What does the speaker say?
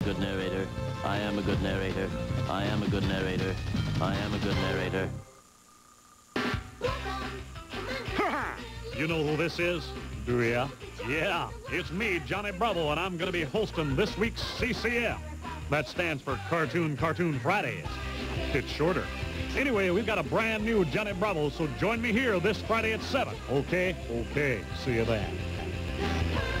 good narrator. I am a good narrator. I am a good narrator. I am a good narrator. You know who this is? Do ya? Yeah, it's me, Johnny Bravo, and I'm going to be hosting this week's CCM. That stands for Cartoon Fridays. It's shorter. Anyway, we've got a brand new Johnny Bravo, so join me here this Friday at 7. Okay? Okay. See you then.